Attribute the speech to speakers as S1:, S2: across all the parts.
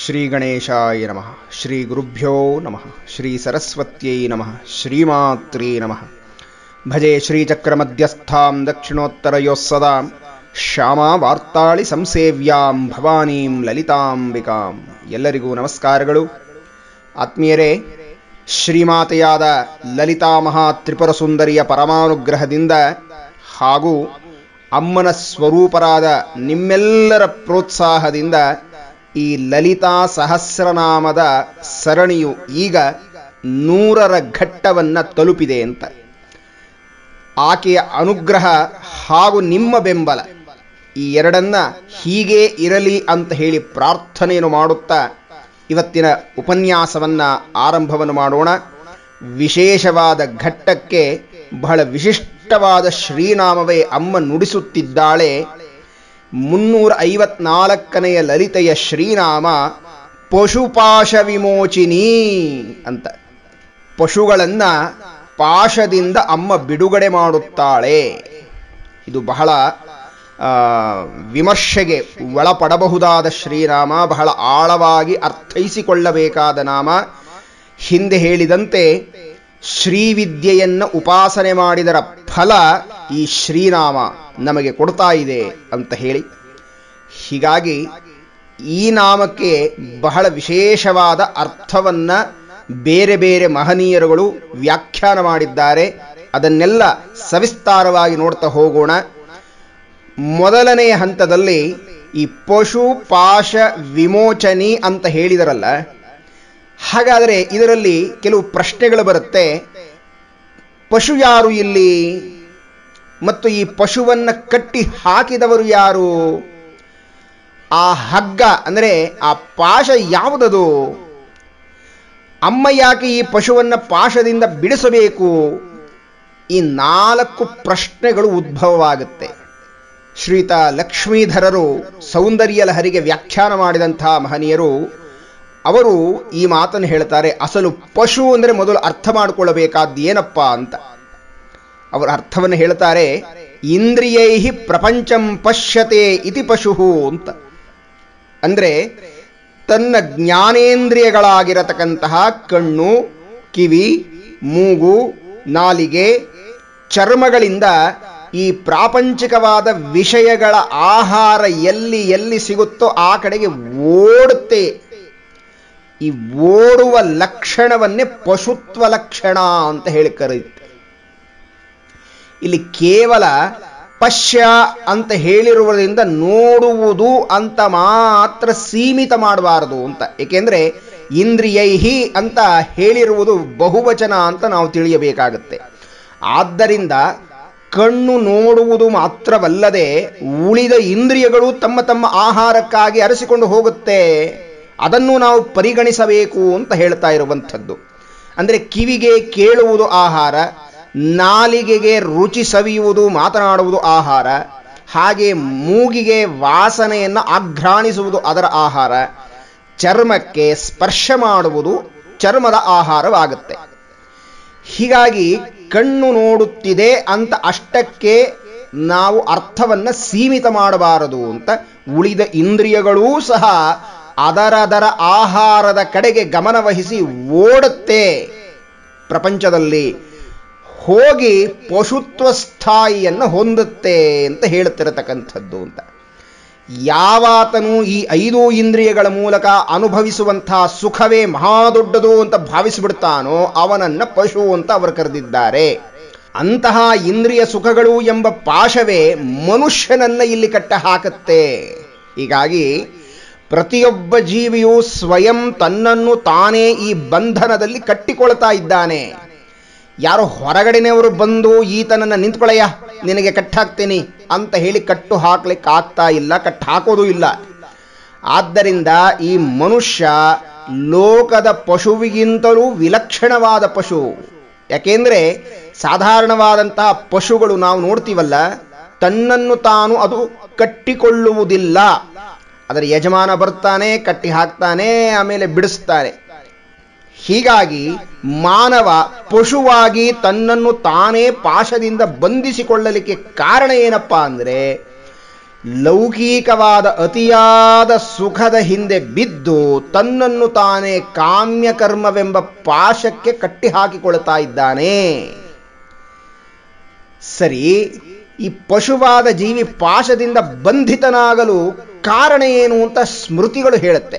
S1: ಶ್ರೀ ಗಣೇಶಾಯ ನಮಃ. ಶ್ರೀ ಗುರುಭ್ಯೋ ನಮಃ. ಶ್ರೀ ಸರಸ್ವತ್ಯೈ ನಮಃ. ಶ್ರೀಮಾತ್ರೇ ನಮಃ. ಭಜೆ ಶ್ರೀಚಕ್ರಮಧ್ಯಸ್ಥಾಂ ದಕ್ಷಿಣೋತ್ತರಯೋಃ ಸದಾಂ ಶ್ಯಾಮಾ ವಾರ್ತಾಳಿ ಸಂಸೇವ್ಯಾಂ ಭವಾನೀಂ ಲಲಿತಾಂಬಿಕಾಂ. ಎಲ್ಲರಿಗೂ ನಮಸ್ಕಾರಗಳು. ಆತ್ಮೀಯರೇ, ಶ್ರೀಮಾತೆಯಾದ ಲಲಿತಾ ಮಹಾ ತ್ರಿಪುರ ಸುಂದರಿಯ ಪರಮಾನುಗ್ರಹದಿಂದ ಹಾಗೂ ಅಮ್ಮನ ಸ್ವರೂಪರಾದ ನಿಮ್ಮೆಲ್ಲರ ಪ್ರೋತ್ಸಾಹದಿಂದ ಈ ಲಲಿತಾ ಸಹಸ್ರನಾಮದ ಸರಣಿಯು ಈಗ 100ರ ಘಟ್ಟವನ್ನು ತಲುಪಿದೆ ಅಂತ. ಆಕೆಯ ಅನುಗ್ರಹ ಹಾಗೂ ನಿಮ್ಮ ಬೆಂಬಲ ಈ ಎರಡನ್ನ ಹೀಗೆ ಇರಲಿ ಅಂತ ಹೇಳಿ ಪ್ರಾರ್ಥನೆಯನ್ನು ಮಾಡುತ್ತಾ ಇವತ್ತಿನ ಉಪನ್ಯಾಸವನ್ನು ಆರಂಭವನ್ನು ಮಾಡೋಣ. ವಿಶೇಷವಾದ ಘಟ್ಟಕ್ಕೆ ಬಹಳ ವಿಶಿಷ್ಟವಾದ ಶ್ರೀನಾಮವೇ ಅಮ್ಮ ನುಡಿಸುತ್ತಿದ್ದಾಳೆ. 354ನೆಯ ಲಲಿತೆಯ ಶ್ರೀನಾಮ ಪಶುಪಾಶ ವಿಮೋಚಿನಿ ಅಂತ. ಪಶುಗಳನ್ನು ಪಾಶದಿಂದ ಅಮ್ಮ ಬಿಡುಗಡೆ ಮಾಡುತ್ತಾಳೆ. ಇದು ಬಹಳ ವಿಮರ್ಶೆಗೆ ಒಳಪಡಬಹುದಾದ ಶ್ರೀನಾಮ, ಬಹಳ ಆಳವಾಗಿ ಅರ್ಥೈಸಿಕೊಳ್ಳಬೇಕಾದ ನಾಮ. ಹಿಂದೆ ಹೇಳಿದಂತೆ ಶ್ರೀವಿದ್ಯೆಯನ್ನು ಉಪಾಸನೆ ಮಾಡಿದರ ಫಲ ಈ ಶ್ರೀನಾಮ ನಮಗೆ ಕೊಡ್ತಾ ಇದೆ ಅಂತ ಹೇಳಿ, ಹೀಗಾಗಿ ಈ ನಾಮಕ್ಕೆ ಬಹಳ ವಿಶೇಷವಾದ ಅರ್ಥವನ್ನು ಬೇರೆ ಬೇರೆ ಮಹನೀಯರುಗಳು ವ್ಯಾಖ್ಯಾನ ಮಾಡಿದ್ದಾರೆ. ಅದನ್ನೆಲ್ಲ ಸವಿಸ್ತಾರವಾಗಿ ನೋಡ್ತಾ ಹೋಗೋಣ. ಮೊದಲನೆಯ ಹಂತದಲ್ಲಿ ಈ ಪಶು ಪಾಶ ವಿಮೋಚನಿ ಅಂತ ಹೇಳಿದರಲ್ಲ, ಹಾಗಾದರೆ ಇದರಲ್ಲಿ ಕೆಲವು ಪ್ರಶ್ನೆಗಳು ಬರುತ್ತೆ. ಪಶು ಯಾರು ಇಲ್ಲಿ, ಮತ್ತು ಈ ಪಶುವನ್ನು ಕಟ್ಟಿ ಹಾಕಿದವರು ಯಾರು, ಆ ಹಗ್ಗ ಅಂದರೆ ಆ ಪಾಶ ಯಾವುದದು, ಅಮ್ಮ ಯಾಕೆ ಈ ಪಶುವನ್ನು ಪಾಶದಿಂದ ಬಿಡಿಸಬೇಕು, ಈ 4 ಪ್ರಶ್ನೆಗಳು ಉದ್ಭವವಾಗುತ್ತೆ. ಶ್ರೀಯುತ ಲಕ್ಷ್ಮೀಧರರು ಸೌಂದರ್ಯ ಲಹರಿಗೆ ವ್ಯಾಖ್ಯಾನ ಮಾಡಿದಂಥ ಮಹನೀಯರು ಅವರು ಈ ಮಾತನ್ನು ಹೇಳ್ತಾರೆ. ಅಸಲು ಪಶು ಅಂದರೆ ಮೊದಲು ಅರ್ಥ ಮಾಡಿಕೊಳ್ಳಬೇಕಾದ್ದು ಏನಪ್ಪ ಅಂತ. ಅವರ ಅರ್ಥವನ್ನು ಹೇಳ್ತಾರೆ. ಇಂದ್ರಿಯೈ ಪ್ರಪಂಚಂ ಪಶ್ಯತೆ ಇತಿ ಪಶು ಅಂತ. ಅಂದರೆ ತನ್ನ ಜ್ಞಾನೇಂದ್ರಿಯಗಳಾಗಿರತಕ್ಕಂತಹ ಕಣ್ಣು, ಕಿವಿ, ಮೂಗು, ನಾಲಿಗೆ, ಚರ್ಮಗಳಿಂದ ಈ ಪ್ರಾಪಂಚಿಕವಾದ ವಿಷಯಗಳ ಆಹಾರ ಎಲ್ಲಿ ಎಲ್ಲಿ ಸಿಗುತ್ತೋ ಆ ಕಡೆಗೆ ಓಡುತ್ತೆ. ಈ ಓಡುವ ಲಕ್ಷಣವನ್ನೇ ಪಶುತ್ವ ಲಕ್ಷಣ ಅಂತ ಹೇಳಿ ಕರೆಯುತ್ತೆ. ಇಲ್ಲಿ ಕೇವಲ ಪಶ್ಯ ಅಂತ ಹೇಳಿರುವುದರಿಂದ ನೋಡುವುದು ಅಂತ ಮಾತ್ರ ಸೀಮಿತ ಮಾಡಬಾರದು ಅಂತ. ಏಕೆಂದರೆ ಇಂದ್ರಿಯೈಹಿ ಅಂತ ಹೇಳಿರುವುದು ಬಹುವಚನ ಅಂತ ನಾವು ತಿಳಿಯಬೇಕಾಗುತ್ತೆ. ಆದ್ದರಿಂದ ಕಣ್ಣು ನೋಡುವುದು ಮಾತ್ರವಲ್ಲದೆ ಉಳಿದ ಇಂದ್ರಿಯಗಳು ತಮ್ಮ ತಮ್ಮ ಆಹಾರಕ್ಕಾಗಿ ಅರಸಿಕೊಂಡು ಹೋಗುತ್ತೆ. ಅದನ್ನು ನಾವು ಪರಿಗಣಿಸಬೇಕು ಅಂತ ಹೇಳ್ತಾ ಇರುವಂಥದ್ದು. ಅಂದರೆ ಕಿವಿಗೆ ಕೇಳುವುದು ಆಹಾರ, ನಾಲಿಗೆಗೆ ರುಚಿ ಸವಿಯುವುದು ಮಾತನಾಡುವುದು ಆಹಾರ, ಹಾಗೆ ಮೂಗಿಗೆ ವಾಸನೆಯನ್ನು ಆಘ್ರಾಣಿಸುವುದು ಅದರ ಆಹಾರ, ಚರ್ಮಕ್ಕೆ ಸ್ಪರ್ಶ ಮಾಡುವುದು ಚರ್ಮದ ಆಹಾರವಾಗುತ್ತೆ. ಹೀಗಾಗಿ ಕಣ್ಣು ನೋಡುತ್ತಿದೆ ಅಂತ ಅಷ್ಟಕ್ಕೆ ನಾವು ಅರ್ಥವನ್ನು ಸೀಮಿತ ಮಾಡಬಾರದು ಅಂತ. ಉಳಿದ ಇಂದ್ರಿಯಗಳೂ ಸಹ ಅದರದರ ಆಹಾರದ ಕಡೆಗೆ ಗಮನವಹಿಸಿ ಓಡುತ್ತೆ, ಪ್ರಪಂಚದಲ್ಲಿ ಹೋಗಿ ಪಶುತ್ವ ಸ್ಥಾಯಿಯನ್ನು ಹೊಂದುತ್ತೆ ಅಂತ ಹೇಳುತ್ತಿರತಕ್ಕಂಥದ್ದು ಅಂತ. ಯಾವಾತನು ಈ 5 ಇಂದ್ರಿಯಗಳ ಮೂಲಕ ಅನುಭವಿಸುವಂತಹ ಸುಖವೇ ಮಹಾದೊಡ್ಡದು ಅಂತ ಭಾವಿಸಿಬಿಡ್ತಾನೋ ಅವನನ್ನು ಪಶು ಅಂತ ಅವರು ಕರೆದಿದ್ದಾರೆ. ಅಂತಹ ಇಂದ್ರಿಯ ಸುಖಗಳು ಎಂಬ ಪಾಶವೇ ಮನುಷ್ಯನನ್ನ ಇಲ್ಲಿ ಕಟ್ಟ ಹಾಕುತ್ತೆ. ಹೀಗಾಗಿ ಪ್ರತಿಯೊಬ್ಬ ಜೀವಿಯು ಸ್ವಯಂ ತನ್ನನ್ನು ತಾನೇ ಈ ಬಂಧನದಲ್ಲಿ ಕಟ್ಟಿಕೊಳ್ತಾ ಇದ್ದಾನೆ. ಯಾರೋ ಹೊರಗಡೆನವರು ಬಂದು ಈತನನ್ನು ನಿಂತ್ಕೊಳ್ಳಯ್ಯ ನಿನಗೆ ಕಟ್ಟಾಕ್ತೀನಿ ಅಂತ ಹೇಳಿ ಕಟ್ಟು ಹಾಕ್ಲಿಕ್ಕೆ ಆಗ್ತಾ ಇಲ್ಲ, ಕಟ್ಟು ಹಾಕೋದು ಇಲ್ಲ. ಆದ್ದರಿಂದ ಈ ಮನುಷ್ಯ ಲೋಕದ ಪಶುವಿಗಿಂತಲೂ ವಿಲಕ್ಷಣವಾದ ಪಶು. ಯಾಕೆಂದ್ರೆ ಸಾಧಾರಣವಾದಂತಹ ಪಶುಗಳು ನಾವು ನೋಡ್ತೀವಲ್ಲ, ತನ್ನನ್ನು ತಾನು ಅದು ಕಟ್ಟಿಕೊಳ್ಳುವುದಿಲ್ಲ. ಅದರ ಯಜಮಾನ ಬರ್ತಾನೆ, ಕಟ್ಟಿ ಹಾಕ್ತಾನೆ, ಆಮೇಲೆ ಬಿಡಿಸ್ತಾನೆ. ಹೀಗಾಗಿ ಮಾನವ ಪಶುವಾಗಿ ತನ್ನನ್ನು ತಾನೇ ಪಾಶದಿಂದ ಬಂಧಿಸಿಕೊಳ್ಳಲಿಕ್ಕೆ ಕಾರಣ ಏನಪ್ಪಾ ಅಂದರೆ ಲೌಕಿಕವಾದ ಅತಿಯಾದ ಸುಖದ ಹಿಂದೆ ಬಿದ್ದು ತನ್ನನ್ನು ತಾನೇ ಕಾಮ್ಯಕರ್ಮವೆಂಬ ಪಾಶಕ್ಕೆ ಕಟ್ಟಿ ಹಾಕಿಕೊಳ್ತಾ ಇದ್ದಾನೆ. ಸರಿ, ಈ ಪಶುವಾದ ಜೀವಿ ಪಾಶದಿಂದ ಬಂಧಿತನಾಗಲು ಕಾರಣ ಏನು ಅಂತ ಸ್ಮೃತಿಗಳು ಹೇಳುತ್ತೆ.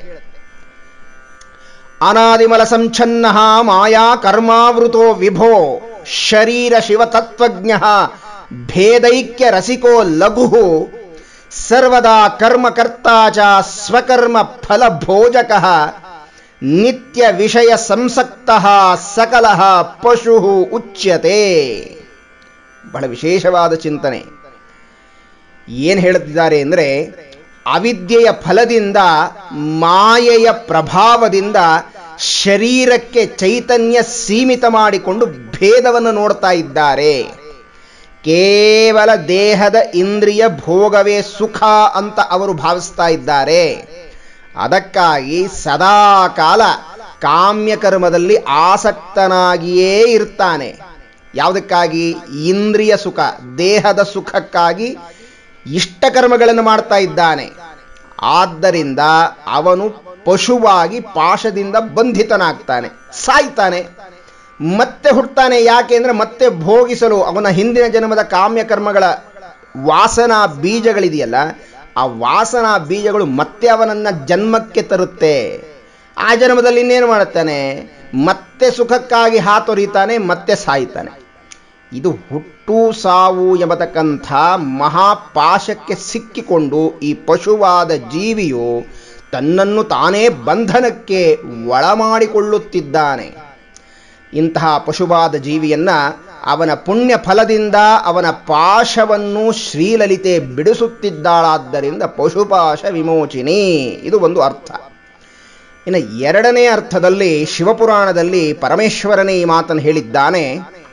S1: ಅನಾದಿಮಲ ಸಂಚ್ಛನ್ನ ಮಾಯಾ ಕರ್ಮಾವೃತೋ ವಿಭೋ ಶರೀರ ಶಿವತತ್ವಜ್ಞ ಭೇದೈಕ್ಯ ರಸಿಕೋ ಲಘು ಸರ್ವದಾ ಕರ್ಮಕರ್ತಾ ಚ ಸ್ವಕರ್ಮ ಫಲಭೋಜಕ ನಿತ್ಯ ವಿಷಯ ಸಂಸಕ್ತ ಸಕಲ ಪಶು ಉಚ್ಯತೆ. ಬಹಳ ವಿಶೇಷವಾದ ಚಿಂತನೆ. ಏನು ಹೇಳುತ್ತಿದ್ದಾರೆ ಅಂದರೆ, ಅವಿದ್ಯೆಯ ಫಲದಿಂದ, ಮಾಯೆಯ ಪ್ರಭಾವದಿಂದ ಶರೀರಕ್ಕೆ ಚೈತನ್ಯ ಸೀಮಿತ ಮಾಡಿಕೊಂಡು ಭೇದವನ್ನು ನೋಡ್ತಾ ಇದ್ದಾರೆ. ಕೇವಲ ದೇಹದ ಇಂದ್ರಿಯ ಭೋಗವೇ ಸುಖ ಅಂತ ಅವರು ಭಾವಿಸ್ತಾ ಇದ್ದಾರೆ. ಅದಕ್ಕಾಗಿ ಸದಾಕಾಲ ಕಾಮ್ಯಕರ್ಮದಲ್ಲಿ ಆಸಕ್ತನಾಗಿಯೇ ಇರ್ತಾನೆ. ಯಾವುದಕ್ಕಾಗಿ? ಇಂದ್ರಿಯ ಸುಖ, ದೇಹದ ಸುಖಕ್ಕಾಗಿ ಇಷ್ಟಕರ್ಮಗಳನ್ನು ಮಾಡ್ತಾ ಇದ್ದಾನೆ. ಆದ್ದರಿಂದ ಅವನು ಪಶುವಾಗಿ ಪಾಶದಿಂದ ಬಂಧಿತನಾಗ್ತಾನೆ, ಸಾಯ್ತಾನೆ, ಮತ್ತೆ ಹುಟ್ಟುತ್ತಾನೆ. ಯಾಕೆಂದ್ರೆ ಮತ್ತೆ ಭೋಗಿಸಲು ಅವನ ಹಿಂದಿನ ಜನ್ಮದ ಕಾಮ್ಯಕರ್ಮಗಳ ವಾಸನಾ ಬೀಜಗಳಿದೆಯಲ್ಲ, ಆ ವಾಸನಾ ಬೀಜಗಳು ಮತ್ತೆ ಅವನನ್ನ ಜನ್ಮಕ್ಕೆ ತರುತ್ತೆ. ಆ ಜನ್ಮದಲ್ಲಿ ಇನ್ನೇನು ಮಾಡುತ್ತಾನೆ? ಮತ್ತೆ ಸುಖಕ್ಕಾಗಿ ಹಾತೊರಿತಾನೆ, ಮತ್ತೆ ಸಾಯ್ತಾನೆ. ಇದು ಹುಟ್ಟು ಸಾವು ಎಂಬತಕ್ಕಂಥ ಮಹಾಪಾಶಕ್ಕೆ ಸಿಕ್ಕಿಕೊಂಡು ಈ ಪಶುವಾದ ಜೀವಿಯು ತನ್ನನ್ನು ತಾನೇ ಬಂಧನಕ್ಕೆ ಒಳಮಾಡಿಕೊಳ್ಳುತ್ತಿದ್ದಾನೆ. ಇಂತಹ ಪಶುವಾದ ಜೀವಿಯನ್ನ ಅವನ ಪುಣ್ಯ ಫಲದಿಂದ ಅವನ ಪಾಶವನ್ನು ಶ್ರೀಲಲಿತೆ ಬಿಡಿಸುತ್ತಿದ್ದಾಳಾದ್ದರಿಂದ ಪಶುಪಾಶ ವಿಮೋಚಿನಿ. ಇದು ಒಂದು ಅರ್ಥ. ಇನ್ನು ಎರಡನೇ ಅರ್ಥದಲ್ಲಿ ಶಿವಪುರಾಣದಲ್ಲಿ ಪರಮೇಶ್ವರನೇ ಈ ಮಾತನ್ನು ಹೇಳಿದ್ದಾನೆ.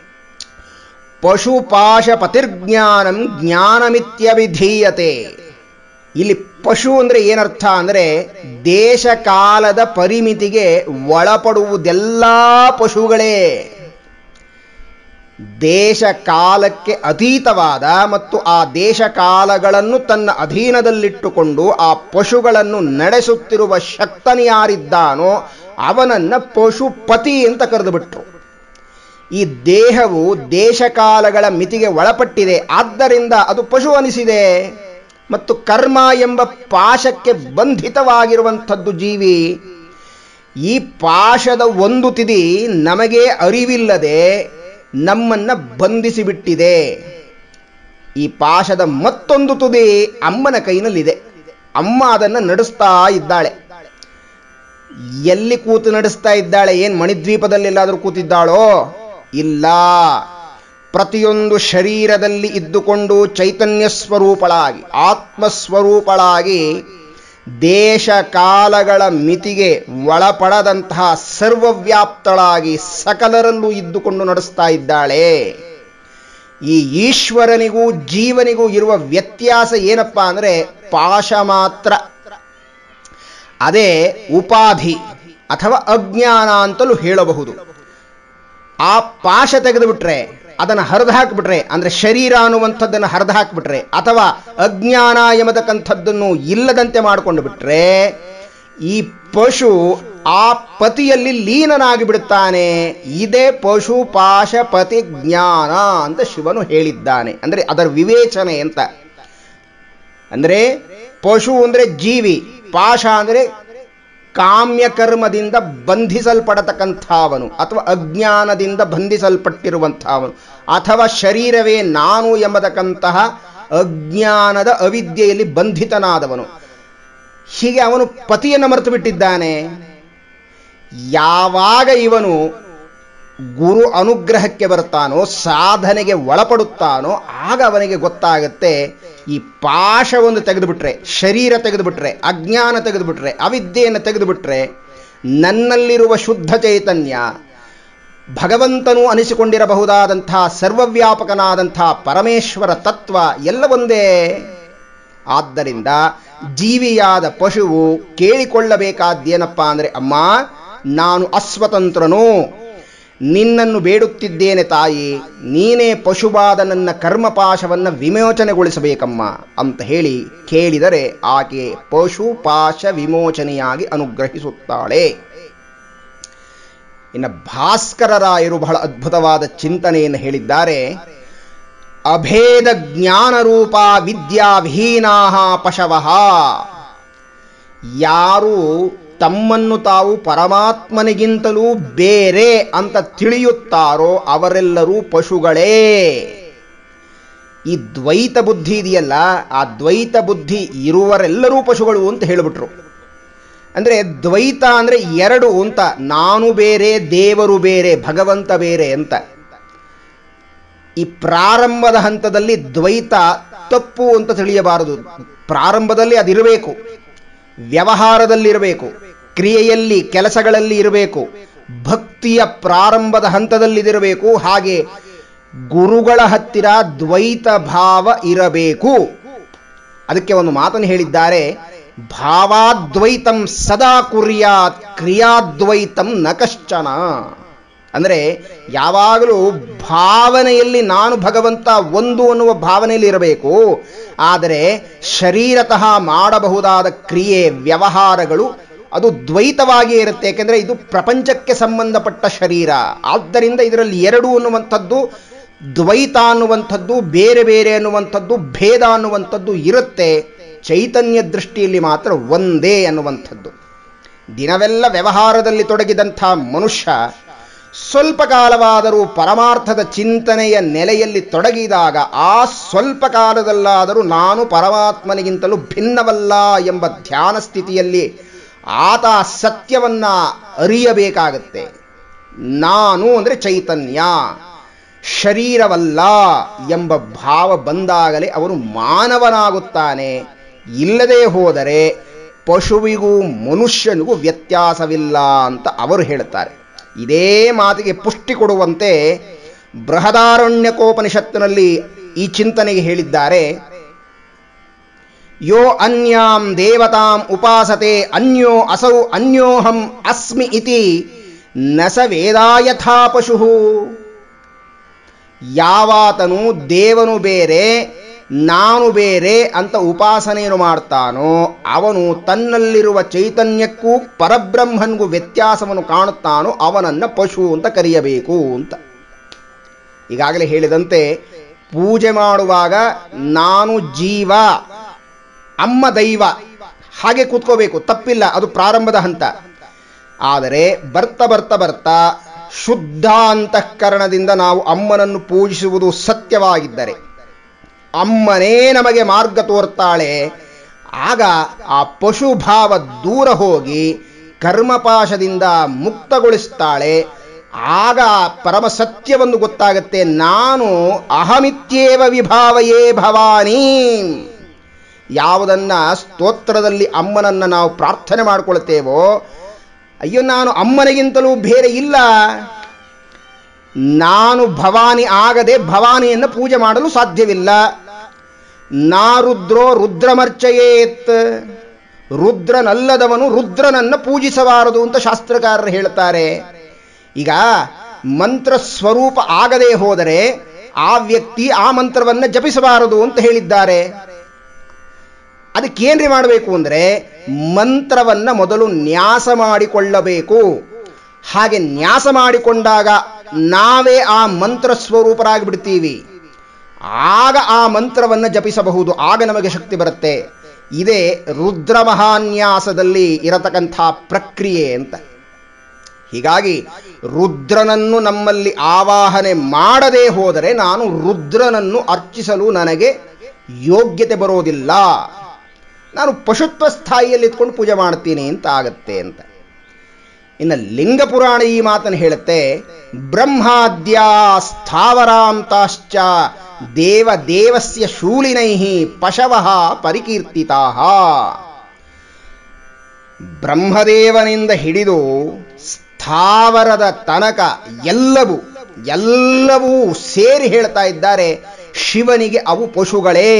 S1: ಪಶುಪಾಶ ಪತಿರ್ಜ್ಞಾನಂ ಜ್ಞಾನಮಿತ್ಯವಿಧೀಯತೆ. ಇಲ್ಲಿ ಪಶು ಅಂದರೆ ಏನರ್ಥ ಅಂದರೆ, ದೇಶ ಕಾಲದ ಪರಿಮಿತಿಗೆ ಒಳಪಡುವುದೆಲ್ಲ ಪಶುಗಳೇ. ದೇಶ ಕಾಲಕ್ಕೆ ಅತೀತವಾದ ಮತ್ತು ಆ ದೇಶ ಕಾಲಗಳನ್ನು ತನ್ನ ಅಧೀನದಲ್ಲಿಟ್ಟುಕೊಂಡು ಆ ಪಶುಗಳನ್ನು ನಡೆಸುತ್ತಿರುವ ಶಕ್ತನು ಯಾರಿದ್ದಾನೋ ಅವನನ್ನ ಪಶುಪತಿ ಅಂತ ಕರೆದು ಬಿಟ್ರು. ಈ ದೇಹವು ದೇಶಕಾಲಗಳ ಮಿತಿಗೆ ಒಳಪಟ್ಟಿದೆ, ಆದ್ದರಿಂದ ಅದು ಪಶು ಅನಿಸಿದೆ. ಮತ್ತು ಕರ್ಮ ಎಂಬ ಪಾಶಕ್ಕೆ ಬಂಧಿತವಾಗಿರುವಂಥದ್ದು ಜೀವಿ. ಈ ಪಾಶದ ಒಂದು ತುದಿ ನಮಗೆ ಅರಿವಿಲ್ಲದೆ ನಮ್ಮನ್ನ ಬಂಧಿಸಿಬಿಟ್ಟಿದೆ. ಈ ಪಾಶದ ಮತ್ತೊಂದು ತುದಿ ಅಮ್ಮನ ಕೈನಲ್ಲಿದೆ. ಅಮ್ಮ ಅದನ್ನು ನಡೆಸ್ತಾ ಇದ್ದಾಳೆ. ಎಲ್ಲಿ ಕೂತು ನಡೆಸ್ತಾ ಇದ್ದಾಳೆ? ಏನು ಮಣಿದ್ವೀಪದಲ್ಲಿ ಎಲ್ಲಾದರೂ ಕೂತಿದ್ದಾಳೋ? ಇಲ್ಲ. ಪ್ರತಿಯೊಂದು ಶರೀರದಲ್ಲಿ ಇದ್ದುಕೊಂಡು ಚೈತನ್ಯ ಸ್ವರೂಪಳಾಗಿ, ಆತ್ಮಸ್ವರೂಪಳಾಗಿ, ದೇಶ ಕಾಲಗಳ ಮಿತಿಗೆ ಒಳಪಡದಂತಹ ಸರ್ವವ್ಯಾಪ್ತಳಾಗಿ ಸಕಲರಲ್ಲೂ ಇದ್ದುಕೊಂಡು ನಡೆಸ್ತಾ ಇದ್ದಾಳೆ. ಈ ಈಶ್ವರನಿಗೂ ಜೀವನಿಗೂ ಇರುವ ವ್ಯತ್ಯಾಸ ಏನಪ್ಪ ಅಂದರೆ ಪಾಶ ಮಾತ್ರ. ಅದೇ ಉಪಾಧಿ ಅಥವಾ ಅಜ್ಞಾನ ಅಂತಲೂ ಹೇಳಬಹುದು. ಆ ಪಾಶ ತೆಗೆದುಬಿಟ್ರೆ, ಅದನ್ನು ಹರಿದು ಹಾಕಿಬಿಟ್ರೆ, ಅಂದರೆ ಶರೀರ ಅನ್ನುವಂಥದ್ದನ್ನು ಹರಿದು ಹಾಕಿಬಿಟ್ರೆ ಅಥವಾ ಅಜ್ಞಾನ ಎಂಬತಕ್ಕಂಥದ್ದನ್ನು ಇಲ್ಲದಂತೆ ಮಾಡಿಕೊಂಡು ಬಿಟ್ರೆ ಈ ಪಶು ಆ ಪತಿಯಲ್ಲಿ ಲೀನನಾಗಿ ಬಿಡುತ್ತಾನೆ. ಇದೇ ಪಶು ಪಾಶ ಪತಿ ಜ್ಞಾನ ಅಂತ ಶಿವನು ಹೇಳಿದ್ದಾನೆ. ಅಂದರೆ ಅದರ ವಿವೇಚನೆ ಅಂತ. ಅಂದರೆ ಪಶು ಅಂದರೆ ಜೀವಿ, ಪಾಶ ಅಂದರೆ ಕಾಮ್ಯಕರ್ಮದಿಂದ ಬಂಧಿಸಲ್ಪಡತಕ್ಕಂಥವನು ಅಥವಾ ಅಜ್ಞಾನದಿಂದ ಬಂಧಿಸಲ್ಪಟ್ಟಿರುವಂಥವನು, ಅಥವಾ ಶರೀರವೇ ನಾನು ಎಂಬತಕ್ಕಂತಹ ಅಜ್ಞಾನದ ಅವಿದ್ಯೆಯಲ್ಲಿ ಬಂಧಿತನಾದವನು. ಹೀಗೆ ಅವನು ಪತಿಯನ್ನು ಮರೆತು ಬಿಟ್ಟಿದ್ದಾನೆ. ಯಾವಾಗ ಇವನು ಗುರು ಅನುಗ್ರಹಕ್ಕೆ ಬರ್ತಾನೋ, ಸಾಧನೆಗೆ ಒಳಪಡುತ್ತಾನೋ, ಆಗ ಅವನಿಗೆ ಗೊತ್ತಾಗುತ್ತೆ ಈ ಪಾಶವನ್ನು ತೆಗೆದುಬಿಟ್ರೆ, ಶರೀರ ತೆಗೆದುಬಿಟ್ರೆ, ಅಜ್ಞಾನ ತೆಗೆದುಬಿಟ್ರೆ, ಅವಿದ್ಯೆಯನ್ನು ತೆಗೆದುಬಿಟ್ರೆ ನನ್ನಲ್ಲಿರುವ ಶುದ್ಧ ಚೈತನ್ಯ, ಭಗವಂತನು ಅನಿಸಿಕೊಂಡಿರಬಹುದಾದಂತಹ ಸರ್ವವ್ಯಾಪಕನಾದಂತಹ ಪರಮೇಶ್ವರ ತತ್ವ ಎಲ್ಲ ಒಂದೇ. ಆದ್ದರಿಂದ ಜೀವಿಯಾದ ಪಶುವು ಕೇಳಿಕೊಳ್ಳಬೇಕಾದ್ದೇನಪ್ಪ ಅಂದರೆ, ಅಮ್ಮ ನಾನು ಅಸ್ವತಂತ್ರನು, ನಿನ್ನನ್ನು ಬೇಡುತ್ತಿದ್ದೇನೆ ತಾಯಿ, ನೀನೇ ಪಶುವಾದ ನನ್ನ ಕರ್ಮಪಾಶವನ್ನು ವಿಮೋಚನೆಗೊಳಿಸಬೇಕಮ್ಮ ಅಂತ ಹೇಳಿ ಕೇಳಿದರೆ ಆಕೆ ಪಶುಪಾಶ ವಿಮೋಚನೆಯಾಗಿ ಅನುಗ್ರಹಿಸುತ್ತಾಳೆ. ಇನ್ನು ಭಾಸ್ಕರರಾಯರು ಬಹಳ ಅದ್ಭುತವಾದ ಚಿಂತನೆಯನ್ನು ಹೇಳಿದ್ದಾರೆ. ಅಭೇದ ಜ್ಞಾನರೂಪ ವಿದ್ಯಾವಿಹೀನಾ ಪಶವಃ. ಯಾರು ತಮ್ಮನ್ನು ತಾವು ಪರಮಾತ್ಮನಿಗಿಂತಲೂ ಬೇರೆ ಅಂತ ತಿಳಿಯುತ್ತಾರೋ ಅವರೆಲ್ಲರೂ ಪಶುಗಳೇ. ಈ ದ್ವೈತ ಬುದ್ಧಿ ಇದೆಯಲ್ಲ, ಆ ದ್ವೈತ ಬುದ್ಧಿ ಇರುವರೆಲ್ಲರೂ ಪಶುಗಳು ಅಂತ ಹೇಳಿಬಿಟ್ರು. ಅಂದರೆ ದ್ವೈತ ಅಂದರೆ ಎರಡು ಅಂತ, ನಾನು ಬೇರೆ ದೇವರು ಬೇರೆ ಭಗವಂತ ಬೇರೆ ಅಂತ. ಈ ಪ್ರಾರಂಭದ ಹಂತದಲ್ಲಿ ದ್ವೈತ ತಪ್ಪು ಅಂತ ತಿಳಿಯಬಾರದು. ಪ್ರಾರಂಭದಲ್ಲಿ ಅದಿರಬೇಕು, ವ್ಯವಹಾರದಲ್ಲಿರಬೇಕು, ಕ್ರಿಯೆಯಲ್ಲಿ ಕೆಲಸಗಳಲ್ಲಿ ಇರಬೇಕು, ಭಕ್ತಿಯ ಪ್ರಾರಂಭದ ಹಂತದಲ್ಲಿದಿರಬೇಕು. ಹಾಗೆ ಗುರುಗಳ ಹತ್ತಿರ ದ್ವೈತ ಭಾವ ಇರಬೇಕು. ಅದಕ್ಕೆ ಒಂದು ಮಾತನ್ನು ಹೇಳಿದ್ದಾರೆ, ಭಾವಾದ್ವೈತಂ ಸದಾ ಕುರ್ಯಾತ್ ಕ್ರಿಯಾದ್ವೈತಂ ನ ಕಶ್ಚನ. ಅಂದರೆ ಯಾವಾಗಲೂ ಭಾವನೆಯಲ್ಲಿ ನಾನು ಭಗವಂತ ಒಂದು ಅನ್ನುವ ಭಾವನೆಯಲ್ಲಿ ಇರಬೇಕು. ಆದರೆ ಶರೀರತಃ ಮಾಡಬಹುದಾದ ಕ್ರಿಯೆ ವ್ಯವಹಾರಗಳು ಅದು ದ್ವೈತವಾಗಿಯೇ ಇರುತ್ತೆ. ಯಾಕೆಂದರೆ ಇದು ಪ್ರಪಂಚಕ್ಕೆ ಸಂಬಂಧಪಟ್ಟ ಶರೀರ. ಆದ್ದರಿಂದ ಇದರಲ್ಲಿ ಎರಡು ಅನ್ನುವಂಥದ್ದು, ದ್ವೈತ ಅನ್ನುವಂಥದ್ದು, ಬೇರೆ ಬೇರೆ ಅನ್ನುವಂಥದ್ದು, ಭೇದ ಅನ್ನುವಂಥದ್ದು ಇರುತ್ತೆ. ಚೈತನ್ಯ ದೃಷ್ಟಿಯಲ್ಲಿ ಮಾತ್ರ ಒಂದೇ ಅನ್ನುವಂಥದ್ದು. ದಿನವೆಲ್ಲ ವ್ಯವಹಾರದಲ್ಲಿ ತೊಡಗಿದಂಥ ಮನುಷ್ಯ ಸ್ವಲ್ಪ ಕಾಲವಾದರೂ ಪರಮಾರ್ಥದ ಚಿಂತನೆಯ ನೆಲೆಯಲ್ಲಿ ತೊಡಗಿದಾಗ ಆ ಸ್ವಲ್ಪ ಕಾಲದಲ್ಲಾದರೂ ನಾನು ಪರಮಾತ್ಮನಿಗಿಂತಲೂ ಭಿನ್ನವಲ್ಲ ಎಂಬ ಧ್ಯಾನ ಸ್ಥಿತಿಯಲ್ಲಿ ಆತ ಸತ್ಯವನ್ನ ಅರಿಯಬೇಕಾಗತ್ತೆ. ನಾನು ಅಂದರೆ ಚೈತನ್ಯ, ಶರೀರವಲ್ಲ ಎಂಬ ಭಾವ ಬಂದಾಗಲೇ ಅವನು ಮಾನವನಾಗುತ್ತಾನೆ. ಇಲ್ಲದೆ ಹೋದರೆ ಪಶುವಿಗೂ ಮನುಷ್ಯನಿಗೂ ವ್ಯತ್ಯಾಸವಿಲ್ಲ ಅಂತ ಅವರು ಹೇಳುತ್ತಾರೆ. ಇದೇ ಮಾತಿಗೆ ಪುಷ್ಟಿ ಕೊಡುವಂತೆ ಬೃಹದಾರಣ್ಯಕೋಪನಿಷತ್ತಿನಲ್ಲಿ ಈ ಚಿಂತನೆಗೆ ಹೇಳಿದ್ದಾರೆ. ಯೋ ಅನ್ಯಾಂ ದೇವತಾಂ ಉಪಾಸತೆ ಅನ್ಯೋ ಅಸೌ ಅನ್ಯೋಹಂ ಅಸ್ಮಿ ಇತಿ ನ ಸ ವೇದಾಯಥಾ ಪಶು. ಯಾವಾತನು ದೇವನು ಬೇರೆ ನಾನು ಬೇರೆ ಅಂತ ಉಪಾಸನೆಯನ್ನು ಮಾಡ್ತಾನೋ ಅವನು ತನ್ನಲ್ಲಿರುವ ಚೈತನ್ಯಕ್ಕೂ ಪರಬ್ರಹ್ಮನಿಗೂ ವ್ಯತ್ಯಾಸವನ್ನು ಕಾಣುತ್ತಾನೋ ಅವನನ್ನು ಪಶು ಅಂತ ಕರೆಯಬೇಕು ಅಂತ. ಈಗಾಗಲೇ ಹೇಳಿದಂತೆ ಪೂಜೆ ಮಾಡುವಾಗ ನಾನು ಜೀವ, ಅಮ್ಮ ದೈವ ಹಾಗೆ ಕೂತ್ಕೋಬೇಕು, ತಪ್ಪಿಲ್ಲ, ಅದು ಪ್ರಾರಂಭದ ಹಂತ. ಆದರೆ ಬರ್ತಾ ಬರ್ತಾ ಬರ್ತಾ ಶುದ್ಧ ಅಂತಃಕರಣದಿಂದ ನಾವು ಅಮ್ಮನನ್ನು ಪೂಜಿಸುವುದು ಸತ್ಯವಾಗಿದ್ದರೆ ಅಮ್ಮನೇ ನಮಗೆ ಮಾರ್ಗ ತೋರ್ತಾಳೆ. ಆಗ ಆ ಪಶುಭಾವ ದೂರ ಹೋಗಿ ಕರ್ಮಪಾಶದಿಂದ ಮುಕ್ತಗೊಳಿಸ್ತಾಳೆ. ಆಗ ಪರಮ ಸತ್ಯವನ್ನು ಗೊತ್ತಾಗುತ್ತೆ. ನಾನು ಅಹಮಿತ್ಯೇವ ವಿಭಾವಯೇ ಭವಾನಿ. ಯಾವುದನ್ನ ಸ್ತೋತ್ರದಲ್ಲಿ ಅಮ್ಮನನ್ನು ನಾವು ಪ್ರಾರ್ಥನೆ ಮಾಡಿಕೊಳ್ತೇವೋ, ಅಯ್ಯೋ ನಾನು ಅಮ್ಮನಿಗಿಂತಲೂ ಬೇರೆ ಇಲ್ಲ, ನಾನು ಭವಾನಿ ಆಗದೆ ಭವಾನಿಯನ್ನು ಪೂಜೆ ಮಾಡಲು ಸಾಧ್ಯವಿಲ್ಲ. ನಾ ರುದ್ರೋ ರುದ್ರಮರ್ಚಯೇತ್, ರುದ್ರನಲ್ಲದವನು ರುದ್ರನನ್ನು ಪೂಜಿಸಬಾರದು ಅಂತ ಶಾಸ್ತ್ರಕಾರರು ಹೇಳ್ತಾರೆ. ಈಗ ಮಂತ್ರ ಸ್ವರೂಪ ಆಗದೆ ಹೋದರೆ ಆ ವ್ಯಕ್ತಿ ಆ ಮಂತ್ರವನ್ನು ಜಪಿಸಬಾರದು ಅಂತ ಹೇಳಿದ್ದಾರೆ. ಅದಕ್ಕೇನ್ರಿ ಮಾಡಬೇಕು ಅಂದರೆ ಮಂತ್ರವನ್ನ ಮೊದಲು ನ್ಯಾಸ ಮಾಡಿಕೊಳ್ಳಬೇಕು. ಹಾಗೆ ನ್ಯಾಸ ಮಾಡಿಕೊಂಡಾಗ ನಾವೇ ಆ ಮಂತ್ರ ಸ್ವರೂಪರಾಗಿ ಬಿಡ್ತೀವಿ. ಆಗ ಆ ಮಂತ್ರವನ್ನು ಜಪಿಸಬಹುದು, ಆಗ ನಮಗೆ ಶಕ್ತಿ ಬರುತ್ತೆ. ಇದೇ ರುದ್ರ ಮಹಾನ್ಯಾಸದಲ್ಲಿ ಇರತಕ್ಕಂಥ ಪ್ರಕ್ರಿಯೆ ಅಂತ. ಹೀಗಾಗಿ ರುದ್ರನನ್ನು ನಮ್ಮಲ್ಲಿ ಆವಾಹನೆ ಮಾಡದೇ ಹೋದರೆ ನಾನು ರುದ್ರನನ್ನು ಅರ್ಚಿಸಲು ನನಗೆ ಯೋಗ್ಯತೆ ಬರೋದಿಲ್ಲ, ನಾನು ಪಶುತ್ವ ಸ್ಥಾಯಿಯಲ್ಲಿ ಇಟ್ಕೊಂಡು ಪೂಜೆ ಮಾಡ್ತೀನಿ ಅಂತ ಆಗತ್ತೆ ಅಂತ. ಇನ್ನು ಲಿಂಗ ಪುರಾಣ ಈ ಮಾತನ್ನು ಹೇಳುತ್ತೆ, ಬ್ರಹ್ಮಾದ್ಯಾ ಸ್ಥಾವರಾಂತಾಶ್ಚ ದೇವ ದೇವಸ್ಯ ಶೂಲಿನೈಃ ಪಶವಃ ಪರಿಕೀರ್ತಿತಾಃ. ಬ್ರಹ್ಮದೇವನಿಂದ ಹಿಡಿದು ಸ್ಥಾವರದ ತನಕ ಎಲ್ಲವೂ ಸೇರಿ ಹೇಳ್ತಾ ಇದ್ದಾರೆ ಶಿವನಿಗೆ ಅವು ಪಶುಗಳೇ.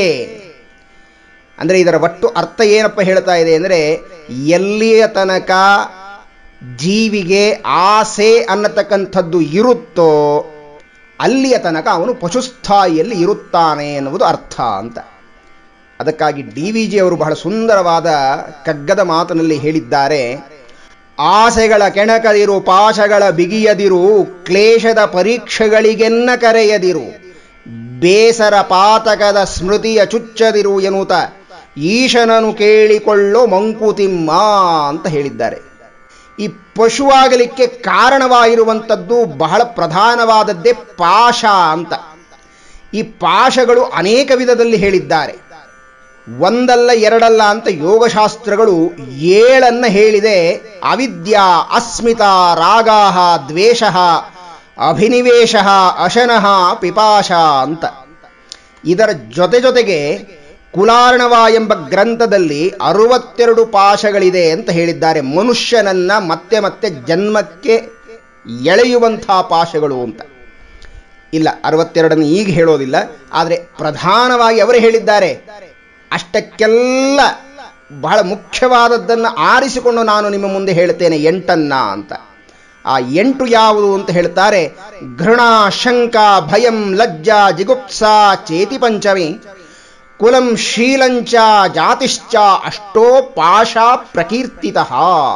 S1: ಅಂದರೆ ಇದರ ಒಟ್ಟು ಅರ್ಥ ಏನಪ್ಪ ಹೇಳ್ತಾ ಇದೆ ಅಂದರೆ, ಎಲ್ಲಿಯ ತನಕ ಜೀವಿಗೆ ಆಸೆ ಅನ್ನತಕ್ಕಂಥದ್ದು ಇರುತ್ತೋ ಅಲ್ಲಿಯ ತನಕ ಅವನು ಪಶುಸ್ಥಾಯಿಯಲ್ಲಿ ಇರುತ್ತಾನೆ ಎನ್ನುವುದು ಅರ್ಥ ಅಂತ. ಅದಕ್ಕಾಗಿ DVG ಅವರು ಬಹಳ ಸುಂದರವಾದ ಕಗ್ಗದ ಮಾತಿನಲ್ಲಿ ಹೇಳಿದ್ದಾರೆ, ಆಸೆಗಳ ಕೆಣಕದಿರು, ಪಾಶಗಳ ಬಿಗಿಯದಿರು, ಕ್ಲೇಶದ ಪರೀಕ್ಷೆಗಳಿಗೆನ್ನ ಕರೆಯದಿರು, ಬೇಸರ ಪಾತಕದ ಸ್ಮೃತಿಯ ಚುಚ್ಚದಿರು ಎನ್ನುತ್ತ ಈಶನನು ಕೇಳಿಕೊಳ್ಳೋ ಮಂಕುತಿಮ್ಮ ಅಂತ ಹೇಳಿದ್ದಾರೆ. ಈ ಪಶುವಾಗಲಿಕ್ಕೆ ಕಾರಣವಾಗಿರುವಂಥದ್ದು ಬಹಳ ಪ್ರಧಾನವಾದದ್ದೇ ಪಾಶ ಅಂತ. ಈ ಪಾಶಗಳು ಅನೇಕ ವಿಧದಲ್ಲಿ ಹೇಳಿದ್ದಾರೆ, ಒಂದಲ್ಲ ಎರಡಲ್ಲ ಅಂತ ಯೋಗಶಾಸ್ತ್ರಗಳು 7 ಹೇಳಿದೆ. ಅವಿದ್ಯಾ, ಅಸ್ಮಿತಾ, ರಾಗಾಹ, ದ್ವೇಷಃ, ಅಭಿನಿವೇಶಃ, ಅಶನಃ, ಪಿಪಾಶ ಅಂತ. ಇದರ ಜೊತೆಗೆ ಕುಲಾರ್ಣವ ಎಂಬ ಗ್ರಂಥದಲ್ಲಿ 62 ಪಾಶಗಳಿದೆ ಅಂತ ಹೇಳಿದ್ದಾರೆ. ಮನುಷ್ಯನನ್ನ ಮತ್ತೆ ಮತ್ತೆ ಜನ್ಮಕ್ಕೆ ಎಳೆಯುವಂಥ ಪಾಶಗಳು ಅಂತ. ಇಲ್ಲ, 62 ಈಗ ಹೇಳೋದಿಲ್ಲ, ಆದರೆ ಪ್ರಧಾನವಾಗಿ ಅವರು ಹೇಳಿದ್ದಾರೆ. ಅಷ್ಟಕ್ಕೆಲ್ಲ ಬಹಳ ಮುಖ್ಯವಾದದ್ದನ್ನು ಆರಿಸಿಕೊಂಡು ನಾನು ನಿಮ್ಮ ಮುಂದೆ ಹೇಳ್ತೇನೆ 8 ಅಂತ. ಆ 8 ಯಾವುದು ಅಂತ ಹೇಳ್ತಾರೆ. ಘೃಣ, ಶಂಕ, ಭಯಂ, ಲಜ್ಜಾ, ಜಿಗುಪ್ಸಾ, ಚೇತಿ ಪಂಚಮಿ, ಕುಲಂ, ಶೀಲಂಚ, ಜಾತಿಶ್ಚ, ಅಷ್ಟೋ ಪಾಶ ಪ್ರಕೀರ್ತಿತಃ.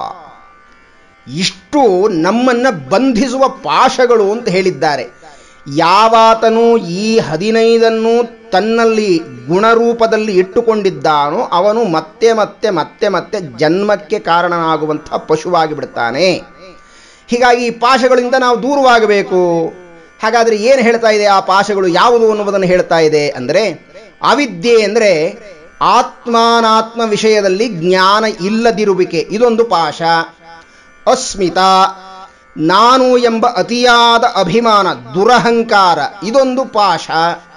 S1: ಇಷ್ಟು ನಮ್ಮನ್ನ ಬಂಧಿಸುವ ಪಾಶಗಳು ಅಂತ ಹೇಳಿದ್ದಾರೆ. ಯಾವಾತನು ಈ 15 ತನ್ನಲ್ಲಿ ಗುಣರೂಪದಲ್ಲಿ ಇಟ್ಟುಕೊಂಡಿದ್ದಾನೋ ಅವನು ಮತ್ತೆ ಮತ್ತೆ ಮತ್ತೆ ಮತ್ತೆ ಜನ್ಮಕ್ಕೆ ಕಾರಣನಾಗುವಂಥ ಪಶುವಾಗಿ ಬಿಡ್ತಾನೆ. ಹೀಗಾಗಿ ಈ ಪಾಶಗಳಿಂದ ನಾವು ದೂರವಾಗಬೇಕು. ಹಾಗಾದರೆ ಏನು ಹೇಳ್ತಾ ಇದೆ ಆ ಪಾಶಗಳು ಯಾವುದು ಅನ್ನುವುದನ್ನು ಹೇಳ್ತಾ ಇದೆ ಅಂದರೆ, ಅವಿದ್ಯೆ ಅಂದರೆ ಆತ್ಮಾನಾತ್ಮ ವಿಷಯದಲ್ಲಿ ಜ್ಞಾನ ಇಲ್ಲದಿರುವಿಕೆ, ಇದೊಂದು ಪಾಶ. ಅಸ್ಮಿತಾ, ನಾನು ಎಂಬ ಅತಿಯಾದ ಅಭಿಮಾನ, ದುರಹಂಕಾರ, ಇದೊಂದು ಪಾಶ.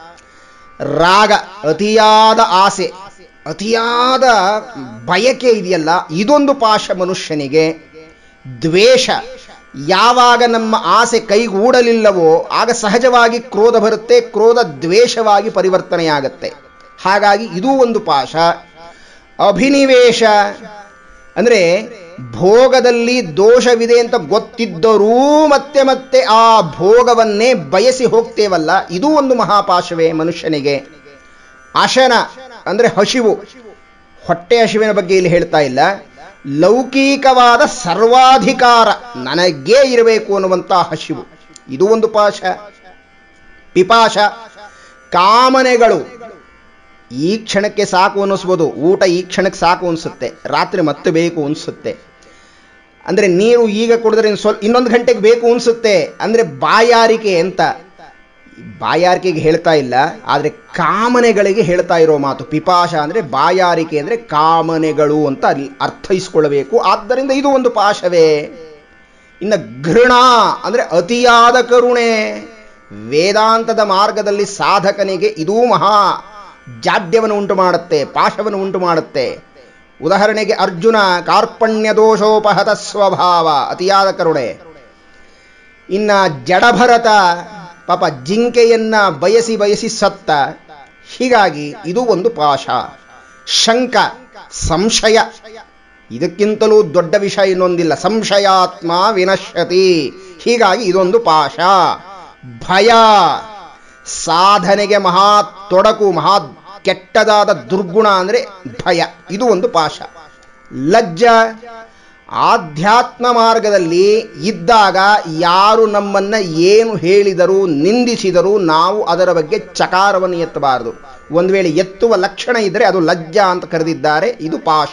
S1: ರಾಗ, ಅತಿಯಾದ ಆಸೆ, ಅತಿಯಾದ ಬಯಕೆ ಇದೆಯಲ್ಲ, ಇದೊಂದು ಪಾಶ ಮನುಷ್ಯನಿಗೆ. ದ್ವೇಷ, ಯಾವಾಗ ನಮ್ಮ ಆಸೆ ಕೈಗೂಡಲಿಲ್ಲವೋ ಆಗ ಸಹಜವಾಗಿ ಕ್ರೋಧ ಬರುತ್ತೆ, ಕ್ರೋಧ ದ್ವೇಷವಾಗಿ ಪರಿವರ್ತನೆಯಾಗತ್ತೆ. ಹಾಗಾಗಿ ಇದೂ ಒಂದು ಪಾಶ. ಅಭಿನಿವೇಶ ಅಂದರೆ ಭೋಗದಲ್ಲಿ ದೋಷವಿದೆ ಅಂತ ಗೊತ್ತಿದ್ದರೂ ಮತ್ತೆ ಮತ್ತೆ ಆ ಭೋಗವನ್ನೇ ಬಯಸಿ ಹೋಗ್ತೇವಲ್ಲ, ಇದೂ ಒಂದು ಮಹಾಪಾಶವೇ ಮನುಷ್ಯನಿಗೆ. ಅಶನ ಅಂದರೆ ಹಸಿವು, ಹೊಟ್ಟೆ ಹಸಿವಿನ ಬಗ್ಗೆ ಇಲ್ಲಿ ಹೇಳ್ತಾ ಇಲ್ಲ, ಲೌಕಿಕವಾದ ಸರ್ವಾಧಿಕಾರ ನನಗೇ ಇರಬೇಕು ಅನ್ನುವಂಥ ಹಸಿವು, ಇದು ಒಂದು ಪಾಶ. ಪಿಪಾಶ, ಕಾಮನೆಗಳು, ಈ ಕ್ಷಣಕ್ಕೆ ಸಾಕು ಅನ್ನಿಸ್ಬೋದು, ಊಟ ಈ ಕ್ಷಣಕ್ಕೆ ಸಾಕು ಅನಿಸುತ್ತೆ, ರಾತ್ರಿ ಮತ್ತೆ ಬೇಕು ಅನಿಸುತ್ತೆ. ಅಂದರೆ ನೀರು ಈಗ ಕುಡಿದ್ರೆ ಇನ್ನೊಂದು ಗಂಟೆಗೆ ಬೇಕು ಅನಿಸುತ್ತೆ, ಅಂದರೆ ಬಾಯಾರಿಕೆ ಅಂತ. ಬಾಯಾರಿಕೆಗೆ ಹೇಳ್ತಾ ಇಲ್ಲ, ಆದರೆ ಕಾಮನೆಗಳಿಗೆ ಹೇಳ್ತಾ ಇರೋ ಮಾತು. ಪಿಪಾಶ ಅಂದರೆ ಬಾಯಾರಿಕೆ ಅಂದರೆ ಕಾಮನೆಗಳು ಅಂತ ಅಲ್ಲಿ ಅರ್ಥೈಸ್ಕೊಳ್ಬೇಕು. ಆದ್ದರಿಂದ ಇದು ಒಂದು ಪಾಶವೇ. ಇನ್ನು ಘೃಣ ಅಂದರೆ ಅತಿಯಾದ ಕರುಣೆ. ವೇದಾಂತದ ಮಾರ್ಗದಲ್ಲಿ ಸಾಧಕನಿಗೆ ಇದೂ ಮಹಾ ಜಾಡ್ಯವನ್ನು ಉಂಟು ಮಾಡುತ್ತೆ, ಪಾಶವನ್ನು ಉಂಟು ಮಾಡುತ್ತೆ. ಉದಾಹರಣೆಗೆ ಅರ್ಜುನ, ಕಾರ್ಪಣ್ಯ ದೋಷೋಪಹತ ಸ್ವಭಾವ, ಅತಿಯಾದ ಕರುಣೆ. ಇನ್ನ ಜಡಭರತ, ಪಾಪ ಜಿಂಕೆಯನ್ನ ಬಯಸಿ ಬಯಸಿ ಸತ್ತ, ಹೀಗಾಗಿ ಇದು ಒಂದು ಪಾಶ. ಶಂಕ, ಸಂಶಯ, ಇದಕ್ಕಿಂತಲೂ ದೊಡ್ಡ ವಿಷಯ ಇನ್ನೊಂದಿಲ್ಲ. ಸಂಶಯಾತ್ಮ ವಿನಶ್ಯತಿ, ಹೀಗಾಗಿ ಇದೊಂದು ಪಾಶ. ಭಯ, ಸಾಧನೆಗೆ ಮಹಾ ತೊಡಕು, ಮಹಾ ಕೆಟ್ಟದಾದ ದುರ್ಗುಣ ಅಂದರೆ ಭಯ, ಇದು ಒಂದು ಪಾಶ. ಲಜ್ಜ, ಆಧ್ಯಾತ್ಮ ಮಾರ್ಗದಲ್ಲಿ ಇದ್ದಾಗ ಯಾರು ನಮ್ಮನ್ನ ಏನು ಹೇಳಿದರೂ ನಿಂದಿಸಿದರೂ ನಾವು ಅದರ ಬಗ್ಗೆ ಚಕಾರವನ್ನು ಎತ್ತಬಾರದು. ಒಂದು ವೇಳೆ ಎತ್ತುವ ಲಕ್ಷಣ ಇದ್ದರೆ ಅದು ಲಜ್ಜಾ ಅಂತ ಕರೆದಿದ್ದಾರೆ, ಇದು ಪಾಶ.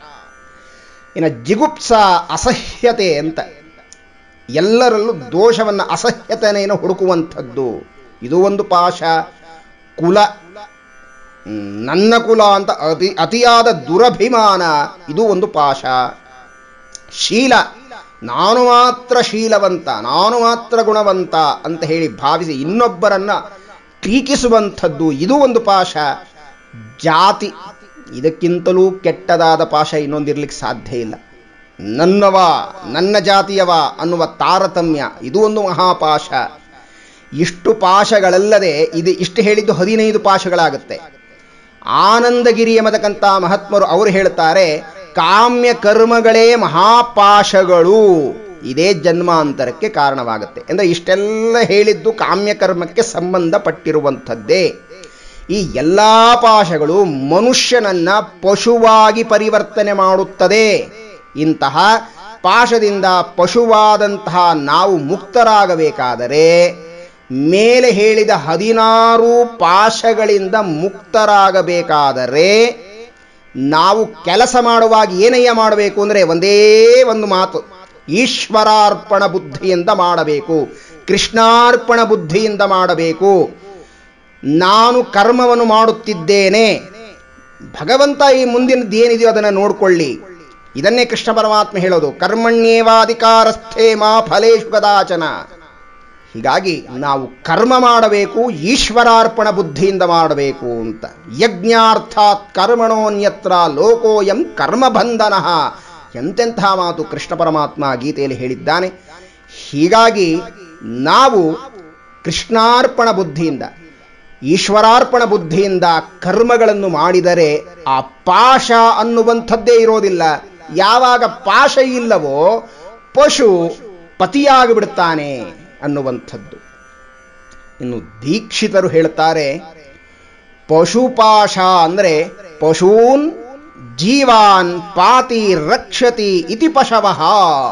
S1: ಇನ್ನು ಜಿಗುಪ್ಸ, ಅಸಹ್ಯತೆ ಅಂತ, ಎಲ್ಲರಲ್ಲೂ ದೋಷವನ್ನು ಅಸಹ್ಯತೆಯನ್ನು ಹುಡುಕುವಂಥದ್ದು, ಇದು ಒಂದು ಪಾಶ. ಕುಲ, ನನ್ನ ಕುಲ ಅಂತ ಅತಿಯಾದ ದುರಭಿಮಾನ, ಇದು ಒಂದು ಪಾಶ. ಶೀಲ, ನಾನು ಮಾತ್ರ ಶೀಲವಂತ, ನಾನು ಮಾತ್ರ ಗುಣವಂತ ಅಂತ ಹೇಳಿ ಭಾವಿಸಿ ಇನ್ನೊಬ್ಬರನ್ನ ಟೀಕಿಸುವಂಥದ್ದು, ಇದು ಒಂದು ಪಾಶ. ಜಾತಿ, ಇದಕ್ಕಿಂತಲೂ ಕೆಟ್ಟದಾದ ಪಾಶ ಇನ್ನೊಂದಿರ್ಲಿಕ್ಕೆ ಸಾಧ್ಯ ಇಲ್ಲ. ನನ್ನವ, ನನ್ನ ಜಾತಿಯವ ಅನ್ನುವ ತಾರತಮ್ಯ, ಇದು ಒಂದು ಮಹಾಪಾಶ. ಇಷ್ಟು ಪಾಶಗಳಲ್ಲದೆ ಇಷ್ಟು ಹೇಳಿದ್ದು 15 ಪಾಶಗಳಾಗುತ್ತೆ. ಆನಂದಗಿರಿಯ ಮದಕಂತ ಮಹಾತ್ಮರು ಅವರು ಹೇಳ್ತಾರೆ, ಕಾಮ್ಯ ಕರ್ಮಗಳೇ ಮಹಾಪಾಶಗಳು. ಇದೇ ಜನ್ಮಾಂತರಕ್ಕೆ ಕಾರಣವಾಗುತ್ತೆ. ಅಂದರೆ ಇಷ್ಟೆಲ್ಲ ಹೇಳಿದ್ದು ಕಾಮ್ಯ ಕರ್ಮಕ್ಕೆ ಸಂಬಂಧಪಟ್ಟಿರುವಂಥದ್ದೇ. ಈ ಎಲ್ಲ ಪಾಶಗಳು ಮನುಷ್ಯನನ್ನ ಪಶುವಾಗಿ ಪರಿವರ್ತನೆ ಮಾಡುತ್ತದೆ. ಇಂತಹ ಪಾಶದಿಂದ ಪಶುವಾದಂತಹ ನಾವು ಮುಕ್ತರಾಗಬೇಕಾದರೆ ಮೇಲೆ ಹೇಳಿದ 16 ಪಾಶಗಳಿಂದ ಮುಕ್ತರಾಗಬೇಕಾದರೆ ನಾವು ಕೆಲಸ ಮಾಡುವಾಗ ಏನಯ್ಯ ಮಾಡಬೇಕು ಅಂದರೆ ಒಂದೇ ಒಂದು ಮಾತು, ಈಶ್ವರಾರ್ಪಣ ಬುದ್ಧಿಯಿಂದ ಮಾಡಬೇಕು, ಕೃಷ್ಣಾರ್ಪಣ ಬುದ್ಧಿಯಿಂದ ಮಾಡಬೇಕು. ನಾನು ಕರ್ಮವನ್ನು ಮಾಡುತ್ತಿದ್ದೇನೆ, ಭಗವಂತ ಈ ಮುಂದಿನದ್ದೇನಿದೆಯೋ ಅದನ್ನು ನೋಡಿಕೊಳ್ಳಿ. ಇದನ್ನೇ ಕೃಷ್ಣ ಪರಮಾತ್ಮ ಹೇಳೋದು, ಕರ್ಮಣ್ಯೇವಾಧಿಕಾರಸ್ಥೇ ಮಾ ಫಲೇಷು ಕದಾಚನ. ಹೀಗಾಗಿ ನಾವು ಕರ್ಮ ಮಾಡಬೇಕು, ಈಶ್ವರಾರ್ಪಣ ಬುದ್ಧಿಯಿಂದ ಮಾಡಬೇಕು ಅಂತ. ಯಜ್ಞಾರ್ಥಾತ್ ಕರ್ಮಣೋನ್ಯತ್ರ ಲೋಕೋಯಂ ಕರ್ಮಬಂಧನ. ಎಂತೆಂಥ ಮಾತು ಕೃಷ್ಣ ಪರಮಾತ್ಮ ಗೀತೆಯಲ್ಲಿ ಹೇಳಿದ್ದಾನೆ. ಹೀಗಾಗಿ ನಾವು ಕೃಷ್ಣಾರ್ಪಣ ಬುದ್ಧಿಯಿಂದ, ಈಶ್ವರಾರ್ಪಣ ಬುದ್ಧಿಯಿಂದ ಕರ್ಮಗಳನ್ನು ಮಾಡಿದರೆ ಆ ಪಾಶ ಅನ್ನುವಂಥದ್ದೇ ಇರೋದಿಲ್ಲ. ಯಾವಾಗ ಪಾಶ ಇಲ್ಲವೋ ಪಶು ಪತಿಯಾಗಿಬಿಡ್ತಾನೆ ಅನ್ನುವಂಥದ್ದು. ಇನ್ನು ದೀಕ್ಷಿತರು ಹೇಳ್ತಾರೆ, ಪಶುಪಾಶ ಅಂದರೆ ಪಶೂನ್ ಜೀವಾನ್ ಪಾತಿ ರಕ್ಷತಿ ಇತಿ ಪಶವಃ.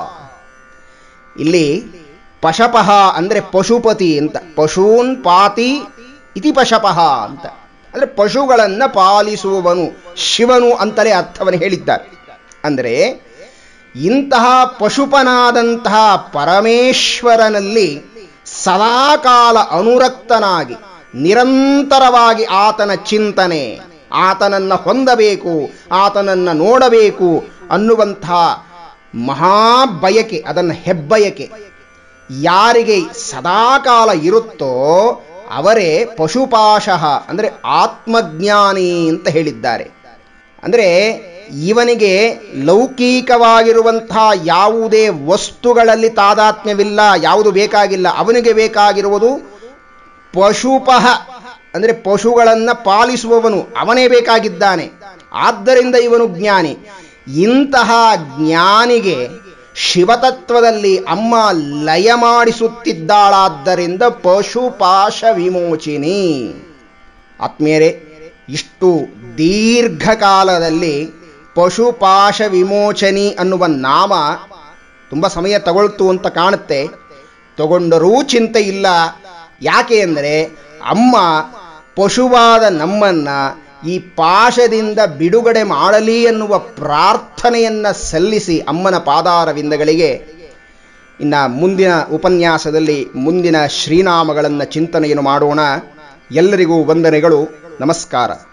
S1: ಇಲ್ಲಿ ಪಶಪಃ ಅಂದರೆ ಪಶುಪತಿ ಅಂತ, ಪಶೂನ್ ಪಾತಿ ಇತಿ ಪಶಪಃ ಅಂತ ಅಂದರೆ ಪಶುಗಳನ್ನು ಪಾಲಿಸುವವನು ಶಿವನು ಅಂತಲೇ ಅರ್ಥವನ್ನು ಹೇಳಿದ್ದಾರೆ. ಅಂದರೆ ಇಂತಹ ಪಶುಪನಾದಂತಹ ಪರಮೇಶ್ವರನಲ್ಲಿ ಸದಾಕಾಲ ಅನುರಕ್ತನಾಗಿ ನಿರಂತರವಾಗಿ ಆತನ ಚಿಂತನೆ, ಆತನನ್ನು ಹೊಂದಬೇಕು, ಆತನನ್ನು ನೋಡಬೇಕು ಅನ್ನುವಂತಹ ಮಹಾಬಯಕೆ, ಅದನ್ನು ಹೆಬ್ಬಯಕೆ ಯಾರಿಗೆ ಸದಾಕಾಲ ಇರುತ್ತೋ ಅವರೇ ಪಶುಪಾಶಃ ಅಂದರೆ ಆತ್ಮಜ್ಞಾನಿ ಅಂತ ಹೇಳಿದ್ದಾರೆ. ಅಂದರೆ ಇವನಿಗೆ ಲೌಕಿಕವಾಗಿರುವಂತಹ ಯಾವುದೇ ವಸ್ತುಗಳಲ್ಲಿ ತಾದಾತ್ಮ್ಯವಿಲ್ಲ, ಯಾವುದು ಬೇಕಾಗಿಲ್ಲ. ಅವನಿಗೆ ಬೇಕಾಗಿರುವುದು ಪಶುಪಃ ಅಂದರೆ ಪಶುಗಳನ್ನು ಪಾಲಿಸುವವನು, ಅವನೇ ಬೇಕಾಗಿದ್ದಾನೆ. ಆದ್ದರಿಂದ ಇವನು ಜ್ಞಾನಿ. ಇಂತಹ ಜ್ಞಾನಿಗೆ ಶಿವತತ್ವದಲ್ಲಿ ಅಮ್ಮ ಲಯ ಮಾಡಿಸುತ್ತಿದ್ದಾಳಾದ್ದರಿಂದ ಪಶುಪಾಶ ವಿಮೋಚಿನಿ. ಆತ್ಮೀಯರೇ, ಇಷ್ಟು ದೀರ್ಘಕಾಲದಲ್ಲಿ ಪಶುಪಾಶ ವಿಮೋಚನಿ ಅನ್ನುವ ನಾಮ ತುಂಬ ಸಮಯ ತಗೊಳ್ತು ಅಂತ ಕಾಣುತ್ತೆ. ತಗೊಂಡರೂ ಚಿಂತೆ ಇಲ್ಲ. ಯಾಕೆ ಅಂದರೆ ಅಮ್ಮ ಪಶುವಾದ ನಮ್ಮನ್ನ ಈ ಪಾಶದಿಂದ ಬಿಡುಗಡೆ ಮಾಡಲಿ ಎನ್ನುವ ಪ್ರಾರ್ಥನೆಯನ್ನು ಸಲ್ಲಿಸಿ ಅಮ್ಮನ ಪಾದಾರವಿಂದಗಳಿಗೆ ಇನ್ನು ಮುಂದಿನ ಉಪನ್ಯಾಸದಲ್ಲಿ ಮುಂದಿನ ಶ್ರೀನಾಮಗಳನ್ನು ಚಿಂತನೆಯನ್ನು ಮಾಡೋಣ. ಎಲ್ಲರಿಗೂ ವಂದನೆಗಳು, ನಮಸ್ಕಾರ.